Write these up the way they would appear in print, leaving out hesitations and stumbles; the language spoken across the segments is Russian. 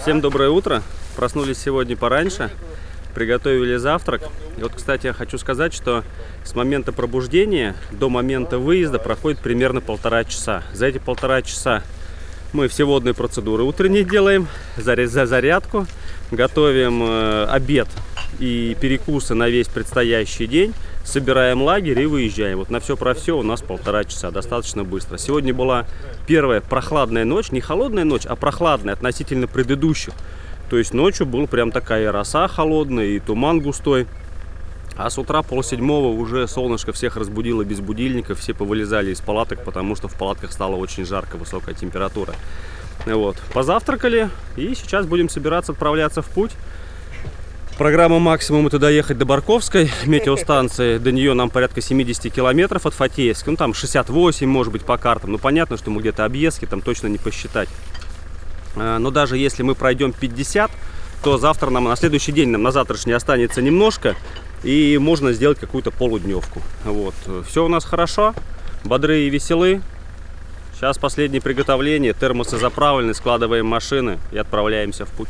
Всем доброе утро. Проснулись сегодня пораньше, приготовили завтрак. И вот, кстати, я хочу сказать, что с момента пробуждения до момента выезда проходит примерно 1,5 часа. За эти 1,5 часа мы все водные процедуры утренние делаем, зарядку, готовим обед и перекусы на весь предстоящий день, собираем лагерь и выезжаем. Вот на все про все у нас 1,5 часа, достаточно быстро. Сегодня была первая прохладная ночь, не холодная ночь, а прохладная относительно предыдущих. То есть ночью была прям такая роса холодная и туман густой. А с утра 6:30 уже солнышко всех разбудило без будильников, все повылезали из палаток, потому что в палатках стало очень жарко, высокая температура. Вот. Позавтракали и сейчас будем собираться отправляться в путь. Программа максимум — это доехать до Барковской метеостанции. До нее нам порядка 70 километров от Фатеевска. Ну там 68, может быть, по картам. Ну понятно, что мы где-то объездки, там точно не посчитать. Но даже если мы пройдем 50, то завтра нам, на следующий день нам на завтрашний останется немножко. И можно сделать какую-то полудневку. Вот. Все у нас хорошо, бодрые и веселы. Сейчас последнее приготовление, термосы заправлены, складываем машины и отправляемся в путь.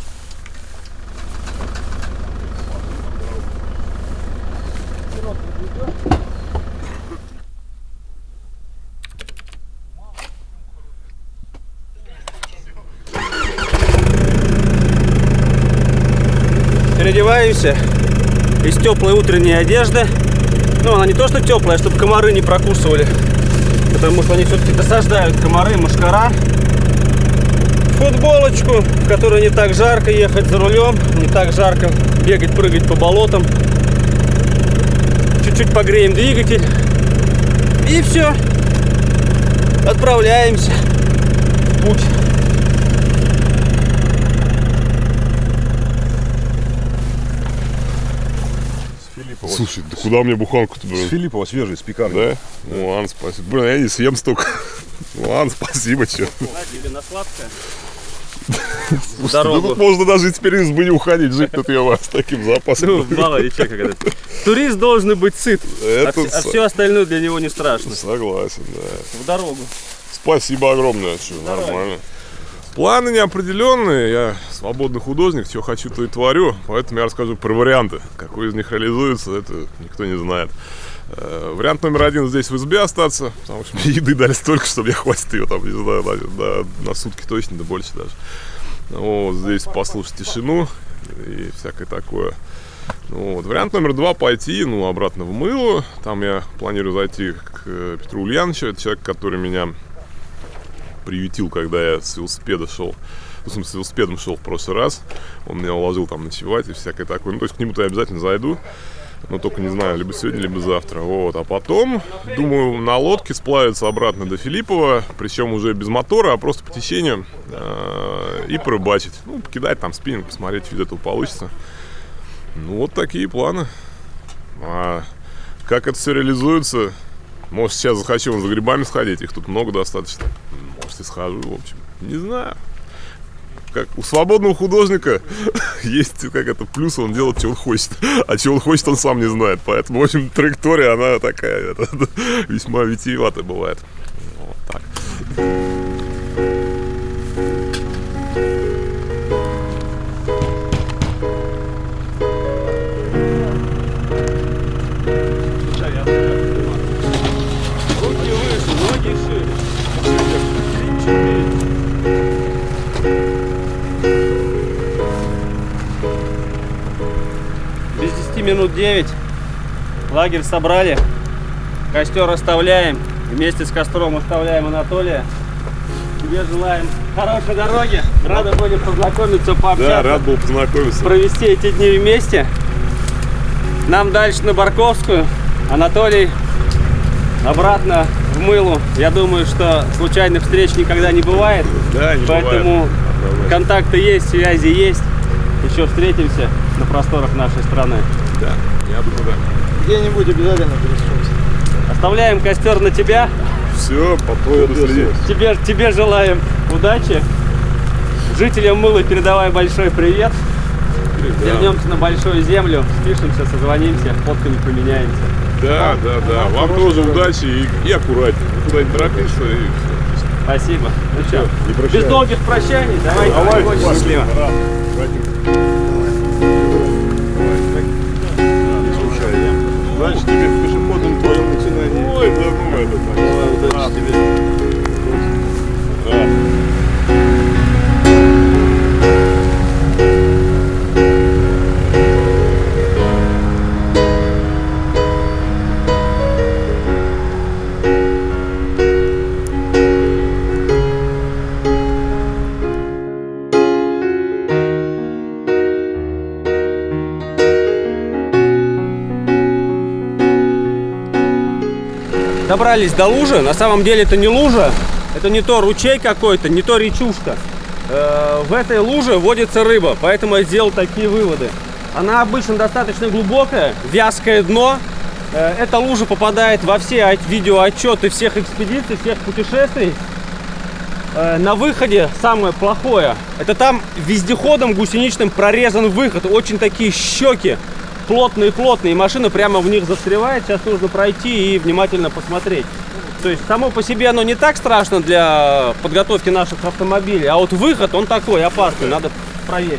Переодеваемся из теплой утренней одежды. Ну, она не то что теплая, чтобы комары не прокусывали, потому что они все-таки досаждают, комары, мошкара. Футболочку, в которой не так жарко ехать за рулем, не так жарко бегать, прыгать по болотам. Чуть-чуть погреем двигатель. И все. Отправляемся в путь. Слушай, да куда мне буханку-то, блин? С Филиппова свежий, с пекарни. Да? Ну ладно, спасибо. Блин, я не съем столько. Ну ладно, спасибо, чё. Или на сладкое. Слушай, ну тут можно даже и теперь из избы не уходить, жить тут я у вас с таким запасом. Ну, мало ли что, как это. Турист должен быть сыт, а все остальное для него не страшно. Согласен, да. В дорогу. Спасибо огромное, что нормально. Планы неопределенные, я свободный художник, что хочу, то и творю, поэтому я расскажу про варианты. Какой из них реализуется, это никто не знает. Вариант номер 1 здесь в избе остаться, потому что мне еды дали столько, что мне хватит ее там, не знаю, на сутки точно, да больше даже. Вот, здесь послушать тишину и всякое такое. Вот. Вариант номер 2 пойти, обратно в Мыло. Там я планирую зайти к Петру Ульяновичу, это человек, который меня приютил, когда я с велосипеда шел. В смысле, с велосипедом шел в прошлый раз. Он меня уложил там ночевать и всякое такое. Ну, то есть к нему-то я обязательно зайду. Но только не знаю, либо сегодня, либо завтра. Вот. А потом, думаю, на лодке сплавиться обратно до Филиппова. Причем уже без мотора, а просто по течению. И порыбачить. Ну, покидать там спиннинг, посмотреть, что из этого получится. Ну, вот такие планы. А как это все реализуется? Может, сейчас захочу за грибами сходить. Их тут много достаточно. Может, и схожу, в общем. Не знаю. Как у свободного художника есть плюс, он делает, что он хочет. А что он хочет, он сам не знает. Поэтому, в общем, траектория, она такая, весьма витиеватая бывает. Вот так. Руки выше, ноги шире. Без 10 минут 9. Лагерь собрали. Костер оставляем. Вместе с костром оставляем Анатолия. Тебе желаем хорошей дороги. Рады будем познакомиться, пообщаться. Да, рад был познакомиться. Провести эти дни вместе. Нам дальше на Барковскую. Анатолий обратно в Мылу. Я думаю, что случайных встреч никогда не бывает. Да, не поэтому бывает. Контакты есть, связи есть. Еще встретимся на просторах нашей страны. Да, я думаю, да. Где-нибудь обязательно пересечемся. Оставляем костер на тебя. Все, по поводу следить. Тебе желаем удачи. Жителям Мыла передавай большой привет. Вернемся на большую землю, спишемся, созвонимся, фотками поменяемся. Да. Вам тоже удачи и аккуратнее. Никуда не торопишься. И все. Спасибо. Ну что, Не прощаюсь. без долгих прощаний, давайте. Очень счастливо. Значит, тебе в пешеходном твоем начинании. Ой, да ну это так. Удачи тебе. Да. Добрались до лужи. На самом деле это не лужа, это не то ручей какой-то, не то речушка. В этой луже водится рыба, поэтому я сделал такие выводы. Она обычно достаточно глубокая, вязкое дно. Эта лужа попадает во все видеоотчеты всех экспедиций, всех путешествий. На выходе самое плохое, это там вездеходом гусеничным прорезан выход. Очень такие щеки плотные, и машина прямо в них застревает. Сейчас нужно пройти и внимательно посмотреть. То есть само по себе оно не так страшно для подготовки наших автомобилей, а вот выход, он такой опасный, надо проверить.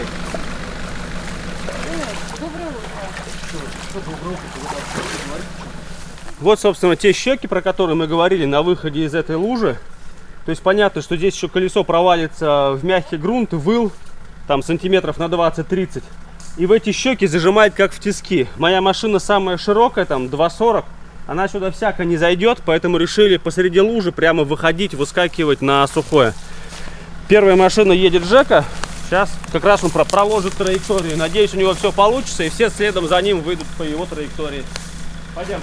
Вот, собственно, те щеки, про которые мы говорили на выходе из этой лужи. То есть понятно, что здесь еще колесо провалится в мягкий грунт, выл, там сантиметров на 20-30. И в эти щеки зажимает как в тиски. Моя машина самая широкая, там 2,40. Она сюда всяко не зайдет, поэтому решили посреди лужи прямо выходить, выскакивать на сухое. Первая машина едет Жека. Сейчас как раз он проложит траекторию. Надеюсь, у него все получится, и все следом за ним выйдут по его траектории. Пойдем.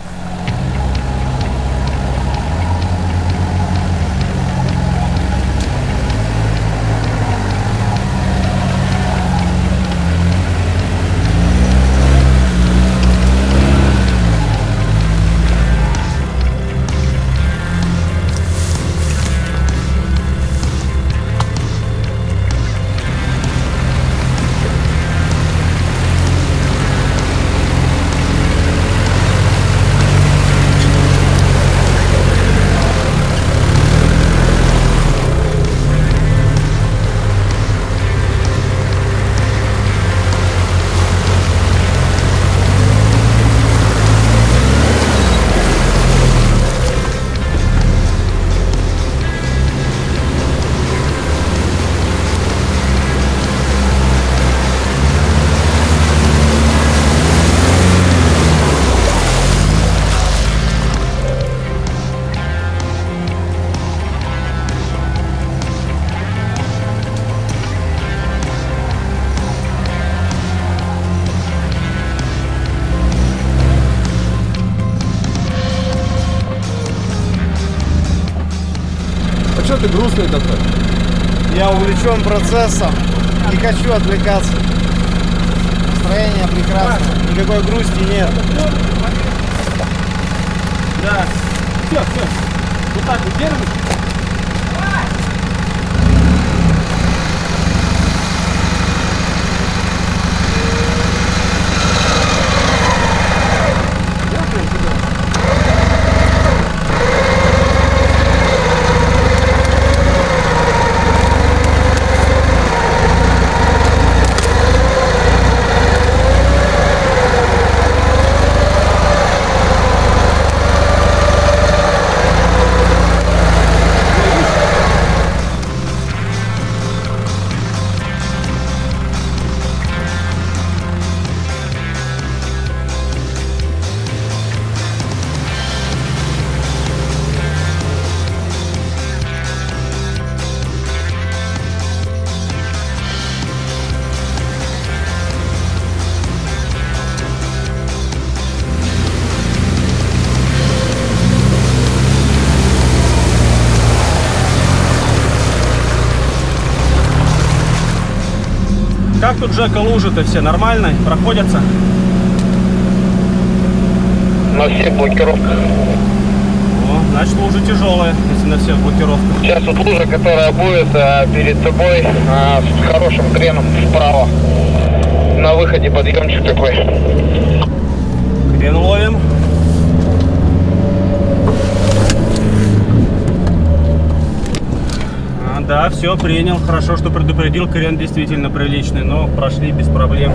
Что ты грустный такой? Я увлечен процессом, не хочу отвлекаться. Настроение прекрасное, никакой грусти нет. Да. Все. Вот так вот держишь. Как тут, Жека, лужи-то все нормально? Проходятся? На всех блокировках. О, значит, лужа тяжелая, если на всех блокировках. Сейчас вот лужа, которая будет перед тобой с хорошим креном вправо. На выходе подъемчик такой. Крен ловим. Да, все, принял. Хорошо, что предупредил. Крен действительно приличный, но прошли без проблем.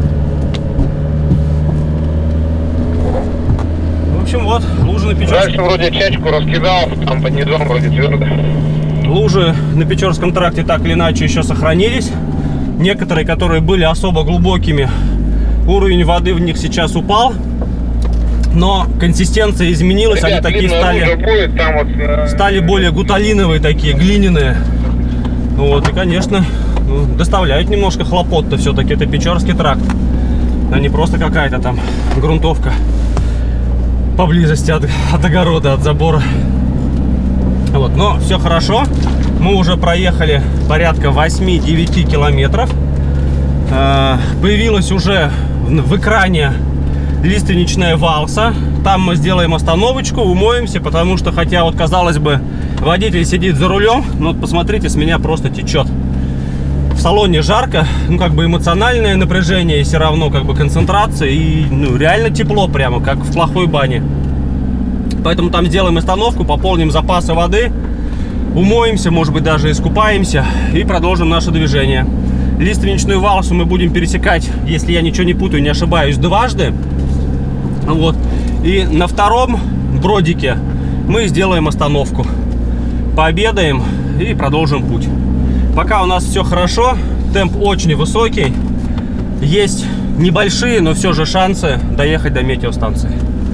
В общем, вот, лужи на Печорском. Дальше вроде чачку раскидал, там под низом вроде твердо. Лужи на Печорском тракте так или иначе еще сохранились. Некоторые, которые были особо глубокими, уровень воды в них сейчас упал. Но консистенция изменилась, Ребят, они такие стали более гуталиновые, такие глиняные. Вот, и, конечно, доставляют немножко хлопот-то все-таки. Это Печорский тракт, а не просто какая-то там грунтовка поблизости от огорода, от забора. Вот, но все хорошо. Мы уже проехали порядка 8-9 километров. Появилась уже в экране лиственничная валса. Там мы сделаем остановочку, умоемся, потому что, хотя вот казалось бы, водитель сидит за рулем, но вот посмотрите, с меня просто течет. В салоне жарко, ну как бы эмоциональное напряжение, и все равно как бы концентрация, и ну, реально тепло прямо, как в плохой бане. Поэтому там сделаем остановку, пополним запасы воды, умоемся, может быть даже искупаемся и продолжим наше движение. Лиственничную валсу мы будем пересекать, если я ничего не путаю, не ошибаюсь, дважды. Вот. И на втором бродике мы сделаем остановку, пообедаем и продолжим путь. Пока у нас все хорошо, темп очень высокий, есть небольшие, но все же шансы доехать до метеостанции.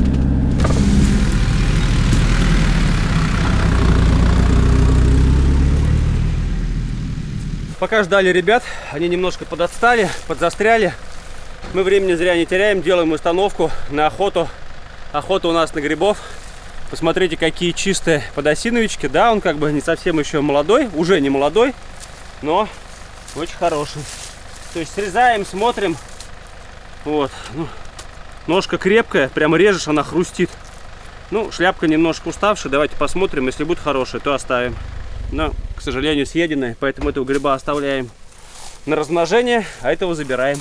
Пока ждали ребят, они немножко подотстали, подзастряли. Мы времени зря не теряем, делаем установку на охоту. Охота у нас на грибов. Посмотрите, какие чистые подосиновички. Да, он как бы не совсем еще молодой, уже не молодой, но очень хороший. То есть срезаем, смотрим. Вот. Ну, ножка крепкая, прямо режешь, она хрустит. Ну, шляпка немножко уставшая. Давайте посмотрим, если будет хорошая, то оставим. Но, к сожалению, съеденная, поэтому этого гриба оставляем на размножение, а этого забираем.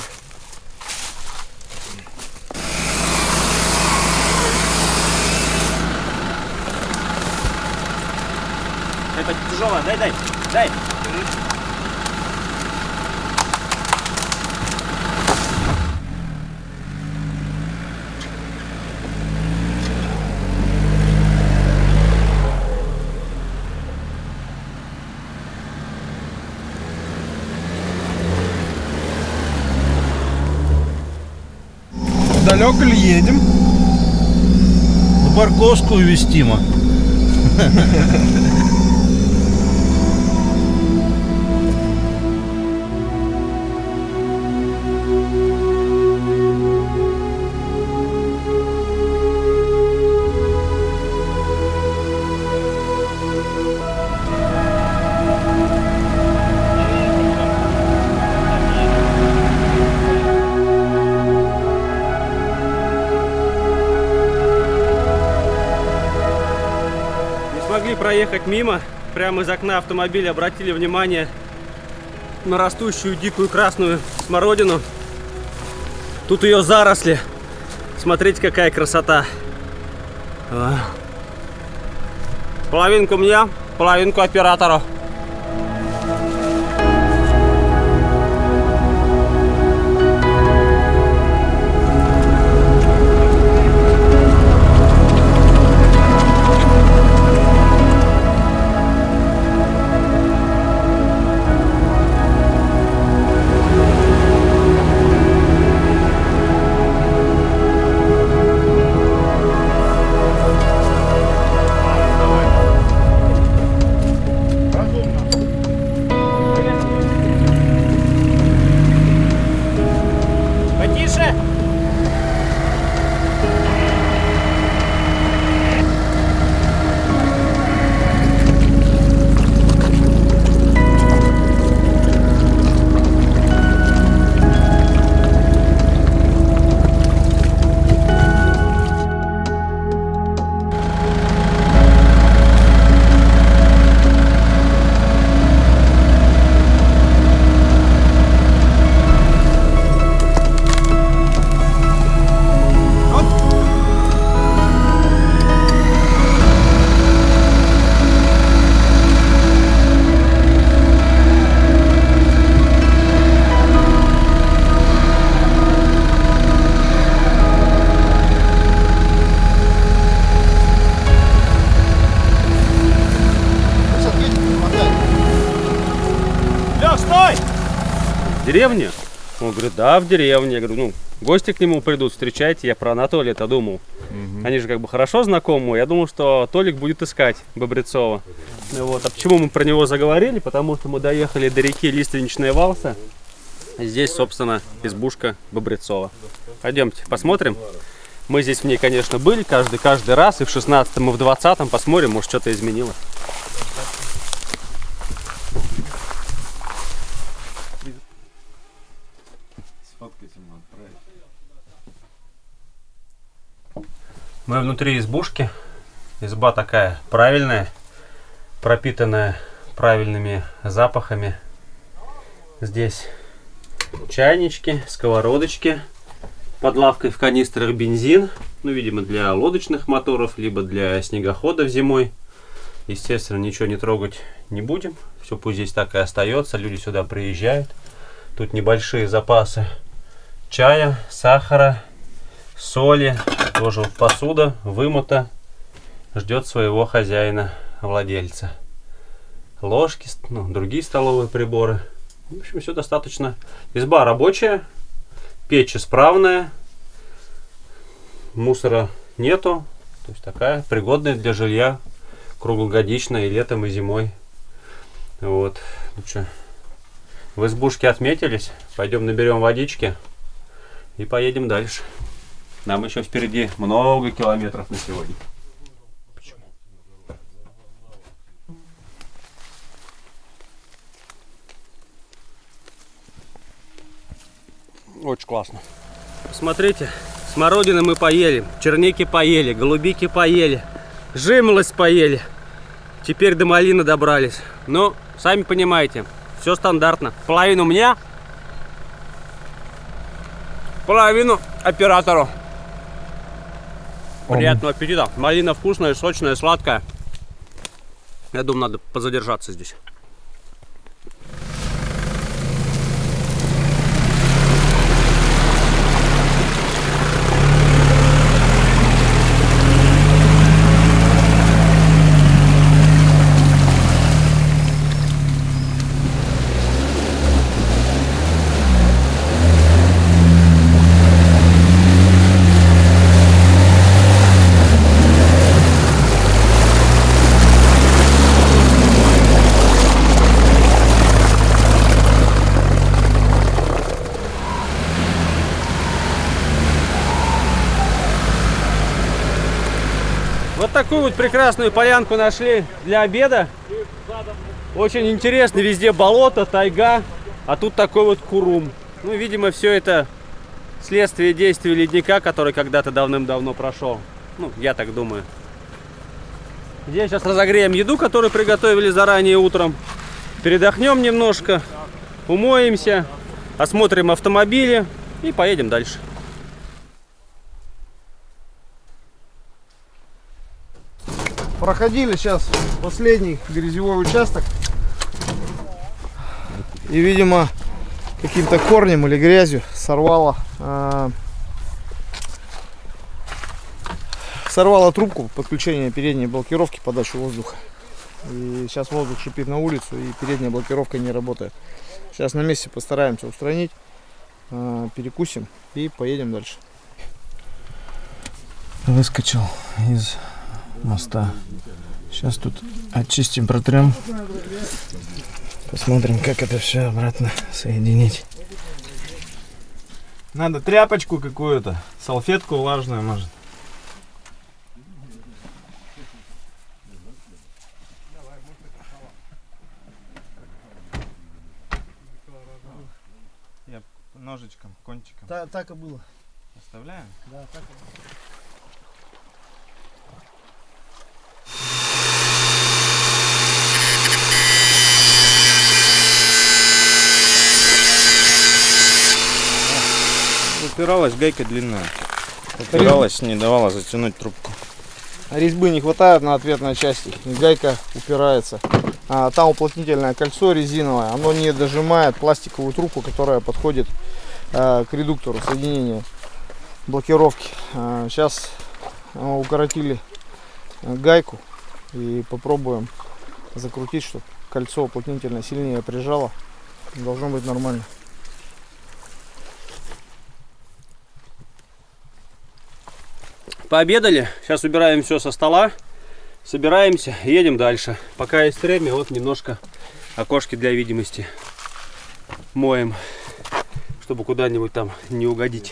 Это тяжело, дай. Далеко ли едем? На Парковскую вестимо. Проехать мимо, прямо из окна автомобиля обратили внимание на растущую дикую красную смородину. Тут ее заросли. Смотрите, какая красота. Половинку мне, половинку оператору. деревне? Он говорит, да, в деревне. Я говорю, ну, гости к нему придут, встречайте. Я про Анатолия-то думал. Они же как бы хорошо знакомы. Я думал, что Толик будет искать Бобрецова. Вот. А почему мы про него заговорили? Потому что мы доехали до реки Лиственничная Валса. Здесь, собственно, избушка Бобрецова. Пойдемте, посмотрим. Мы здесь в ней, конечно, были каждый раз. И в 16-м, и в 20-м. Посмотрим, может, что-то изменилось. Мы внутри избушки. Изба такая правильная, пропитанная правильными запахами. Здесь чайнички, сковородочки, под лавкой в канистрах бензин. Ну, видимо, для лодочных моторов, либо для снегоходов зимой. Естественно, ничего не трогать не будем. Все пусть здесь так и остается. Люди сюда приезжают. Тут небольшие запасы чая, сахара, соли. Тоже вот посуда вымыта, ждет своего хозяина, владельца. Ложки, ну, другие столовые приборы. В общем, все достаточно. Изба рабочая, печь исправная, мусора нету. То есть такая пригодная для жилья, круглогодичная и летом, и зимой. Вот. Ну что, в избушке отметились. Пойдем наберем водички и поедем дальше. Нам еще впереди много километров на сегодня. Почему? Очень классно. Посмотрите, смородины мы поели, черники поели, голубики поели, жимолость поели. Теперь до малины добрались. Но, сами понимаете, все стандартно. Половину мне, половину оператору. Приятного аппетита. Малина вкусная, сочная, сладкая. Я думаю, надо позадержаться здесь. Вот такую вот прекрасную полянку нашли для обеда. Очень интересно, везде болото, тайга, а тут такой вот курум. Ну, видимо, все это следствие действия ледника, который когда-то давным-давно прошел. Ну, я так думаю. Здесь сейчас разогреем еду, которую приготовили заранее утром. Передохнем немножко, умоемся, осмотрим автомобили и поедем дальше. Проходили сейчас последний грязевой участок. И, видимо, каким-то корнем или грязью сорвало трубку подключения передней блокировки подачи воздуха. И сейчас воздух шипит на улицу, и передняя блокировка не работает. Сейчас на месте постараемся устранить, перекусим и поедем дальше. Выскочил из моста. Сейчас тут очистим, протрем. Посмотрим, как это все обратно соединить. Надо тряпочку какую-то, салфетку влажную, может. Я ножичком, кончиком. Так и было. Оставляем? Да, так и было. Упиралась гайка длинная. Упиралась, не давала затянуть трубку. Резьбы не хватает на ответной части, и гайка упирается. Там уплотнительное кольцо резиновое, оно не дожимает пластиковую трубку, которая подходит к редуктору соединения блокировки. Сейчас укоротили гайку и попробуем закрутить, чтобы кольцо уплотнительное сильнее прижало. Должно быть нормально. пообедали. Сейчас убираем все со стола. Собираемся, едем дальше. Пока есть время, вот немножко окошки для видимости моем, чтобы куда-нибудь там не угодить.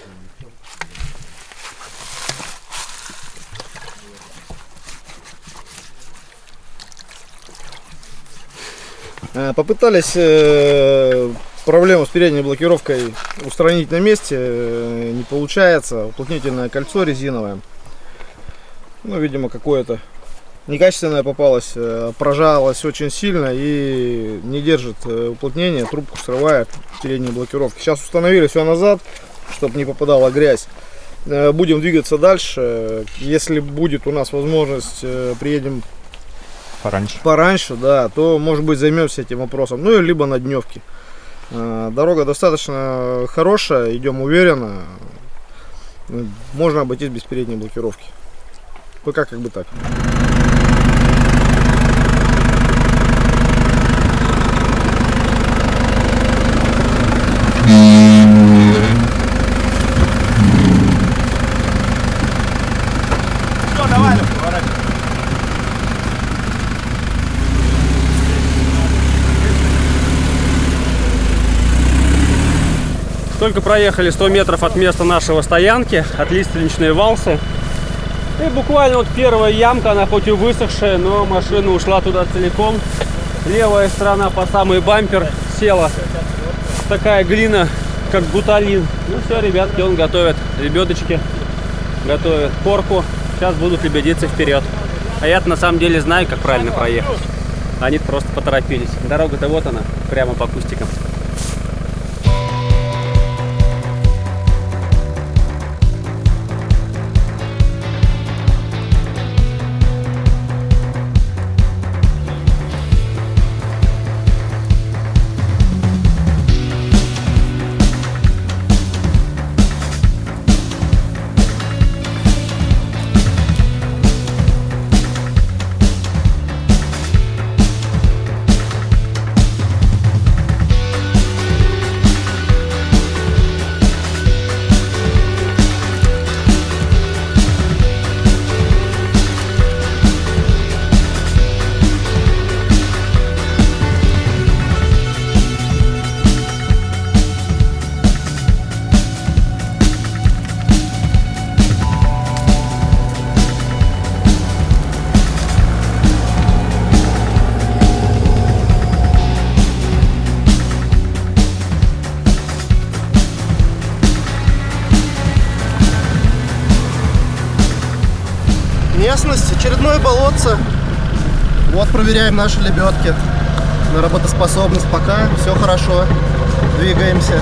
Попытались проблему с передней блокировкой устранить на месте, не получается. Уплотнительное кольцо резиновое, ну, видимо, какое-то некачественное попалось, прожалось очень сильно и не держит уплотнение, трубку срывает передней блокировки. Сейчас установили все назад, чтобы не попадала грязь. Будем двигаться дальше. Если будет у нас возможность, приедем пораньше, да, то, может быть, займемся этим вопросом. Ну, либо на дневке. Дорога достаточно хорошая, идем уверенно. Можно обойтись без передней блокировки. Пока как бы так. Только проехали 100 метров от места нашего стоянки, от лиственничные валсы. И буквально вот первая ямка, она хоть и высохшая, но машина ушла туда целиком. Левая сторона по самый бампер села. Такая глина, как гуталин. Ну все, ребятки, он готовит лебедочки, готовит корку. Сейчас будут лебедиться вперед. А я-то на самом деле знаю, как правильно проехать. Они просто поторопились. Дорога-то вот она, прямо по кустикам. Местность, очередное болотце. Вот проверяем наши лебедки на работоспособность. Пока все хорошо, двигаемся.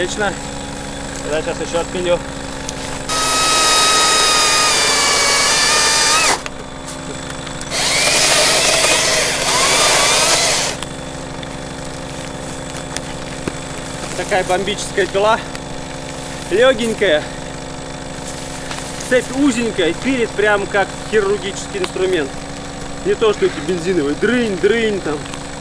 Отлично. Я сейчас еще отпилю. Такая бомбическая пила. Легенькая. Цепь узенькая. Пилит прям как хирургический инструмент. Не то, что эти бензиновые. Дрынь, дрынь там.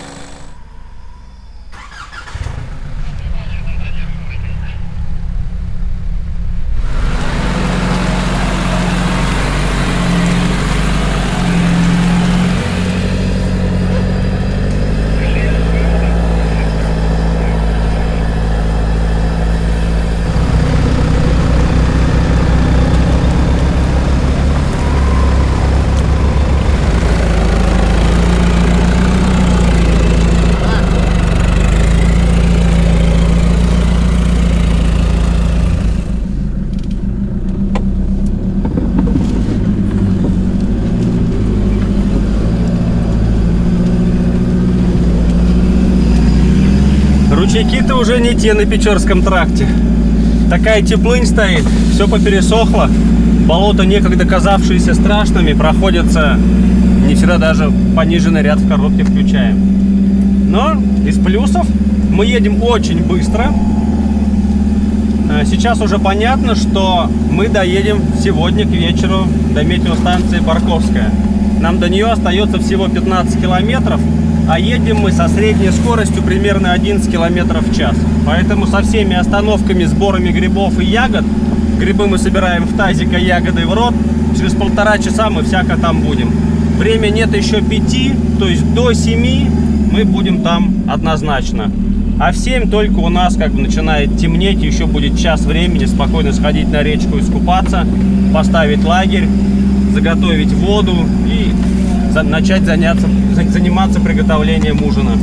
Ручейки-то уже не те на Печорском тракте. Такая теплынь стоит, все попересохло. Болота, некогда казавшиеся страшными, проходятся не всегда, даже пониженный ряд в коробке включаем. Но из плюсов мы едем очень быстро. Сейчас уже понятно, что мы доедем сегодня к вечеру до метеостанции Барковская. Нам до нее остается всего 15 километров. А едем мы со средней скоростью примерно 11 километров в час. Поэтому со всеми остановками, сборами грибов и ягод, грибы мы собираем в тазик, а ягоды в рот, через 1,5 часа мы всяко там будем. Время нет еще 5, то есть до 7 мы будем там однозначно. А в 7 только у нас как бы начинает темнеть, еще будет час времени спокойно сходить на речку, искупаться, поставить лагерь, заготовить воду и начать заниматься приготовлением ужина.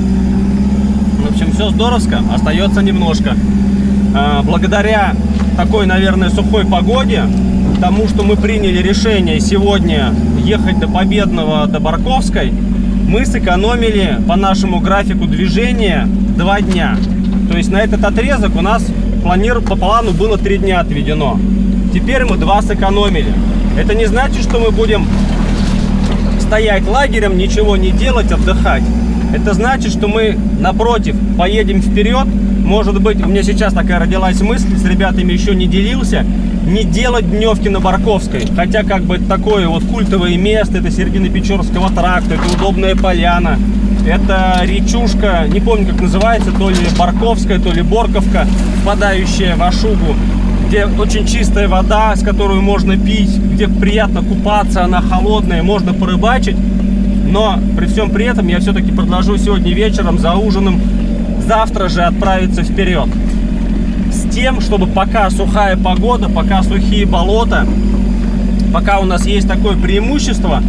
В общем, все здоровско, остается немножко. Благодаря такой, наверное, сухой погоде, тому, что мы приняли решение сегодня ехать до Победного, до Барковской, мы сэкономили по нашему графику движения 2 дня. То есть на этот отрезок у нас по плану было 3 дня отведено. Теперь мы 2 сэкономили. Это не значит, что мы будем стоять лагерем, ничего не делать, отдыхать. Это значит, что мы, напротив, поедем вперед. Может быть, у меня сейчас такая родилась мысль, с ребятами еще не делился, не делать дневки на Барковской. Хотя, как бы, это такое вот культовое место, это середина Печорского тракта, это удобная поляна, это речушка, не помню, как называется, то ли Барковская, то ли Борковка, впадающая в Ашугу, где очень чистая вода, с которой можно пить, где приятно купаться, она холодная, можно порыбачить. Но при всем при этом я все-таки предложу сегодня вечером за ужином завтра же отправиться вперед. С тем, чтобы пока сухая погода, пока сухие болота, пока у нас есть такое преимущество,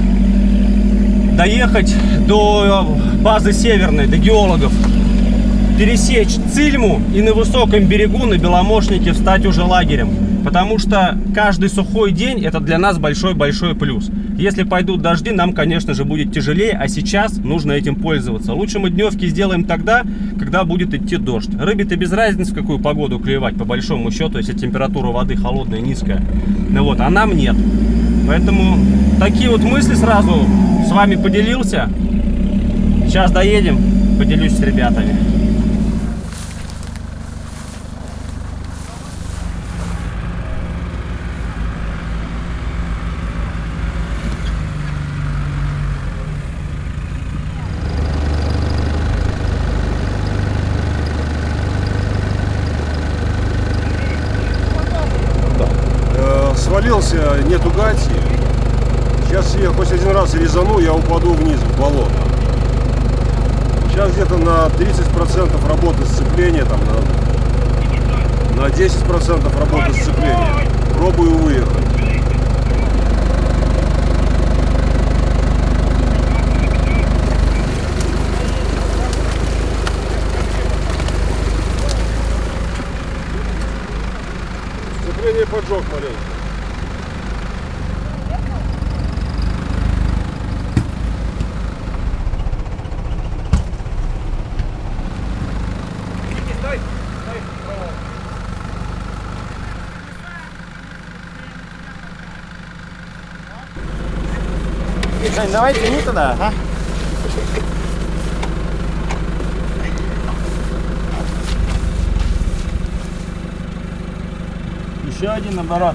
доехать до базы Северной, до геологов, пересечь Цильму и на высоком берегу, на Беломошнике, встать уже лагерем. Потому что каждый сухой день это для нас большой-большой плюс. Если пойдут дожди, нам, конечно же, будет тяжелее, а сейчас нужно этим пользоваться. Лучше мы дневки сделаем тогда, когда будет идти дождь. Рыбе-то без разницы, в какую погоду клевать, по большому счету, если температура воды холодная, низкая. Ну вот, а нам нет. Поэтому такие вот мысли сразу с вами поделился. Сейчас доедем, поделюсь с ребятами. Свалился, нету гати. Сейчас я хоть один раз резану, я упаду вниз в болото. Сейчас где-то на 30% работы сцепления, там, на 10% работы сцепления. Пробую выехать. Сцепление поджег маленько. Жень, давай тяни туда. Ага. Еще один оборот.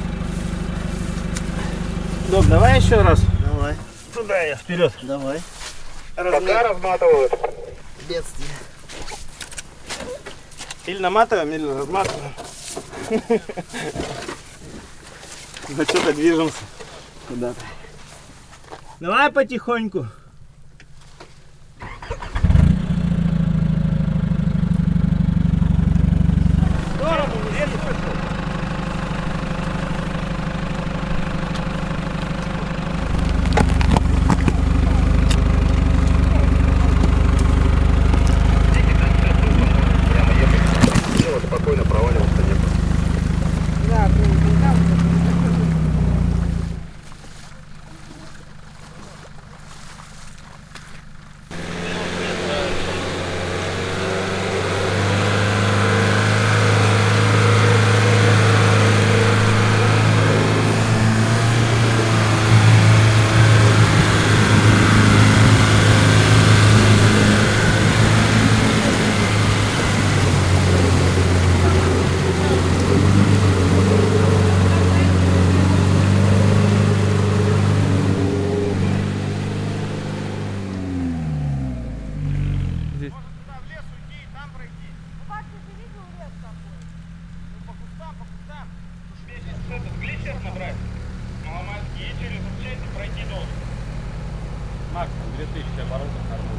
Док, давай еще раз. Давай. Туда я, вперед. Давай. Пока разматывают. Бедствие. Или наматываем, или разматываем. Ну что-то движемся куда-то. Давай потихоньку. Спокойно проваливаться не было. Макс, 2000 оборотов нормально.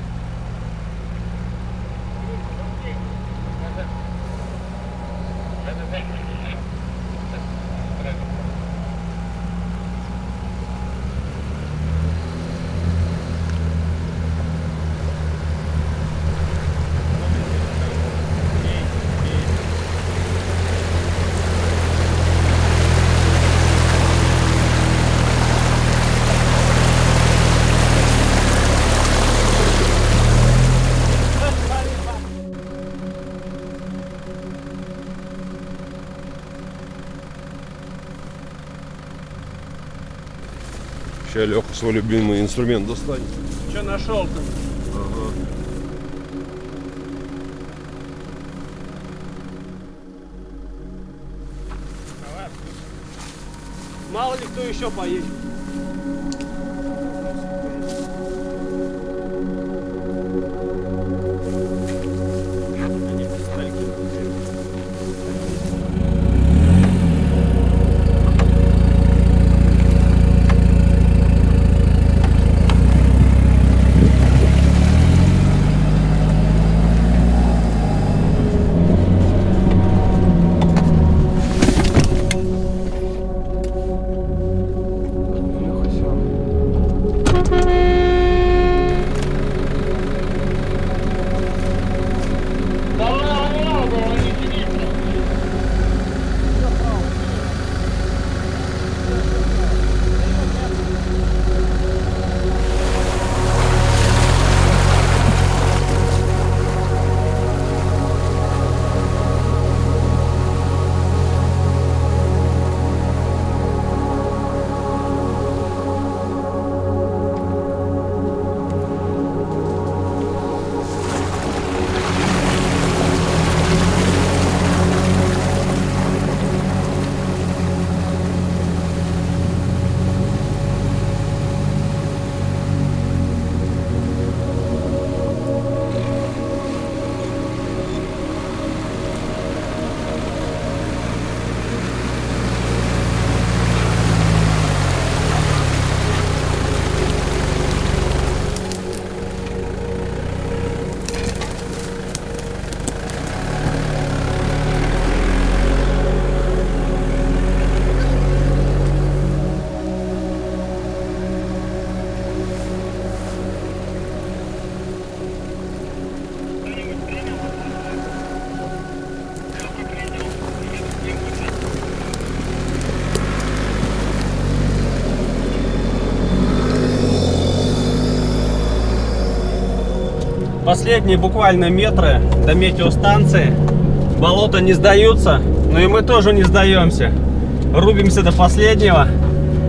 Сейчас Леха свой любимый инструмент достанет. Что нашел-то? Ага. Мало ли кто еще поедет. Последние буквально метры до метеостанции. Болота не сдаются, но и мы тоже не сдаемся. Рубимся до последнего.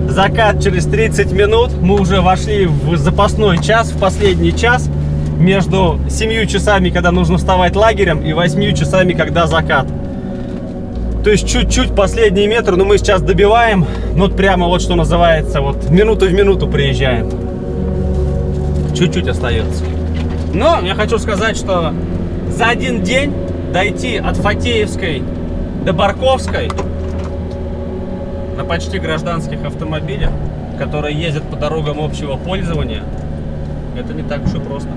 закат через 30 минут. Мы уже вошли в запасной час, в последний час. Между 7 часами, когда нужно вставать лагерем, и 8 часами, когда закат. То есть чуть-чуть последние метры, но мы сейчас добиваем. Ну вот прямо вот что называется, вот минуту в минуту приезжаем. Чуть-чуть остается. Но я хочу сказать, что за один день дойти от Фатеевской до Барковской на почти гражданских автомобилях, которые ездят по дорогам общего пользования, это не так уж и просто.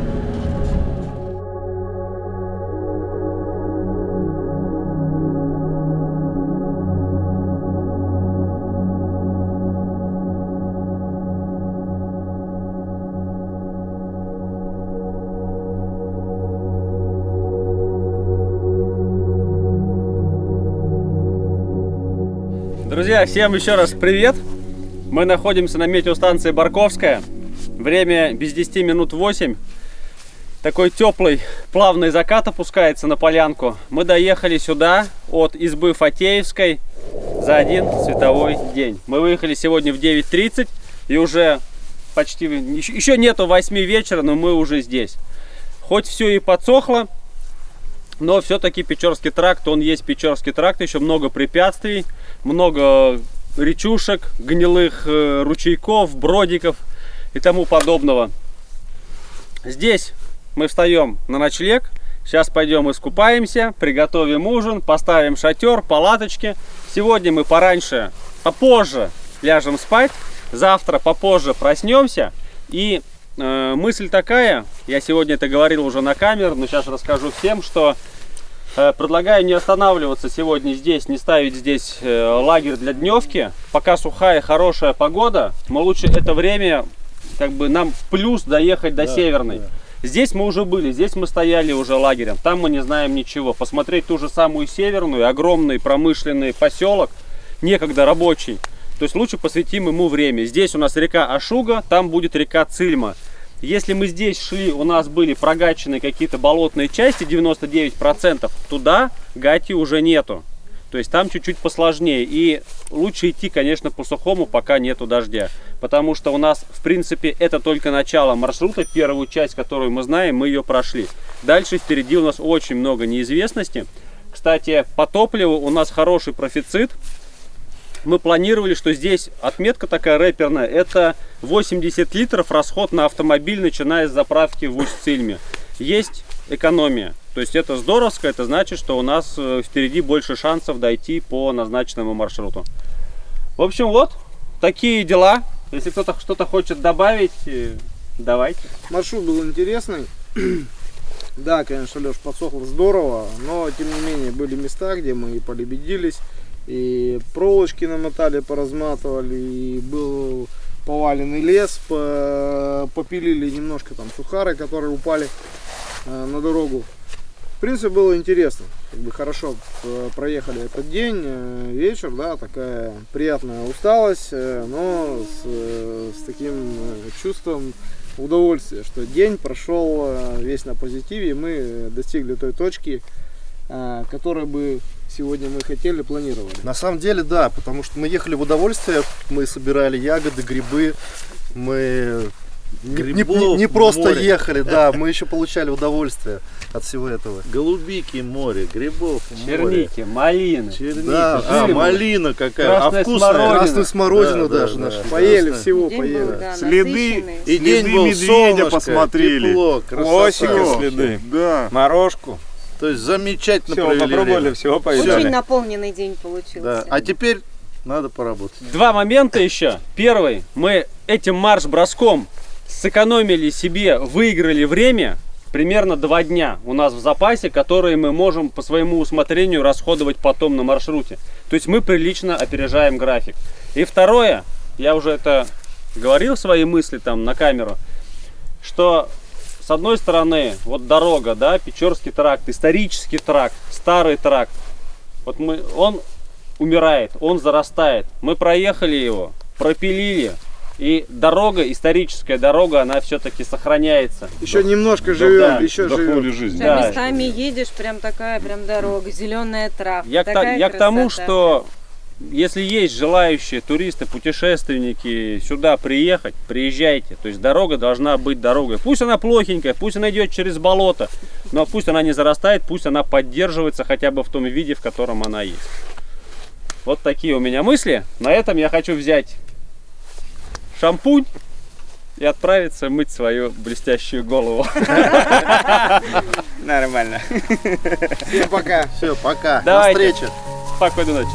Друзья, всем еще раз привет! Мы находимся на метеостанции Барковская. Время без 10 минут 8. Такой теплый, плавный закат опускается на полянку. Мы доехали сюда от избы Фатеевской за один световой день. Мы выехали сегодня в 9:30 и уже почти... Еще нету 8 вечера, но мы уже здесь. Хоть все и подсохло, но все-таки Печорский тракт, он есть Печорский тракт, еще много препятствий, много речушек, гнилых ручейков, бродиков и тому подобного. Здесь мы встаем на ночлег, сейчас пойдем искупаемся, приготовим ужин, поставим шатер, палаточки. Сегодня мы пораньше, попозже ляжем спать, завтра попозже проснемся. И мысль такая, я сегодня это говорил уже на камеру, но сейчас расскажу всем, что предлагаю не останавливаться сегодня здесь, не ставить здесь лагерь для дневки. Пока сухая, хорошая погода, мы лучше это время, как бы нам в плюс доехать до Северной. Здесь мы уже были, здесь мы стояли уже лагерем, там мы не знаем ничего. Посмотреть ту же самую Северную, огромный промышленный поселок, некогда рабочий. То есть лучше посвятим ему время. Здесь у нас река Ашуга, там будет река Цильма. Если мы здесь шли, у нас были прогачены какие-то болотные части, 99%, туда гати уже нету. То есть там чуть-чуть посложнее. И лучше идти, конечно, по сухому, пока нету дождя. Потому что у нас, в принципе, это только начало маршрута. Первую часть, которую мы знаем, мы ее прошли. Дальше впереди у нас очень много неизвестности. Кстати, по топливу у нас хороший профицит. Мы планировали, что здесь отметка такая рэперная, это 80 литров расход на автомобиль, начиная с заправки в Усть-Цильме. Есть экономия, то есть это здоровско, это значит, что у нас впереди больше шансов дойти по назначенному маршруту. В общем, вот такие дела. Если кто-то что-то хочет добавить, давайте. Маршрут был интересный. Да, конечно, Леш, подсохло здорово, но тем не менее были места, где мы и полебедились, и проволочки намотали, поразматывали, и был поваленный лес, попилили немножко там сухары, которые упали на дорогу. В принципе, было интересно, как бы хорошо проехали этот день, вечер, да, такая приятная усталость, но с таким чувством удовольствия, что день прошел весь на позитиве, и мы достигли той точки, которой бы сегодня мы хотели, планировали. На самом деле, да, потому что мы ехали в удовольствие, мы собирали ягоды, грибы, мы не просто море. Ехали, да, мы еще получали удовольствие от всего этого. Голубики, море, грибов, черники, малины. Да, малина какая, а вкусная. Красную смородину даже нашли. Поели всего, поели. Был, да, следы медведя посмотрели. Тепло, красота. Следы. Да. Морожку. То есть замечательно все, провели попробовали, время. всего поедали. Очень наполненный день получился. Да. А теперь надо поработать. Два момента еще. Первый, мы этим марш-броском сэкономили себе, выиграли время, примерно 2 дня у нас в запасе, которые мы можем по своему усмотрению расходовать потом на маршруте. То есть мы прилично опережаем график. И второе, я уже это говорил, свои мысли там на камеру, что с одной стороны, вот дорога, да, Печорский тракт, исторический тракт, старый тракт, вот он умирает, он зарастает. Мы проехали его, пропилили, и дорога, историческая дорога, она все-таки сохраняется. Еще немножко живет, да, еще живет. Жизнь. Да. Местами едешь, прям такая прям дорога, зеленая травка. Я к тому, что Если есть желающие туристы, путешественники сюда приехать, приезжайте. То есть дорога должна быть дорогой. Пусть она плохенькая, пусть она идет через болото, но пусть она не зарастает, пусть она поддерживается хотя бы в том виде, в котором она есть. Вот такие у меня мысли. На этом я хочу взять шампунь и отправиться мыть свою блестящую голову. Нормально. Всем пока. Все, пока. Давайте. До встречи. Спокойной ночи.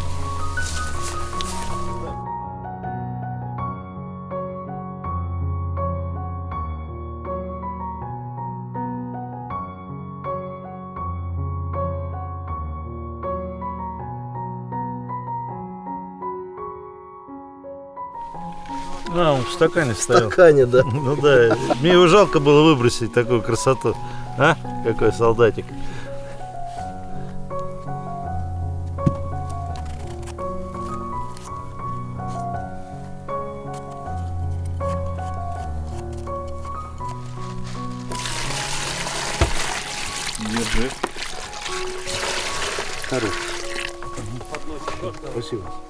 А, он в стакане стоял. В стакане, да. Ну да, мне его жалко было выбросить, такую красоту. А? Какой солдатик. Держи. Хорош. Спасибо.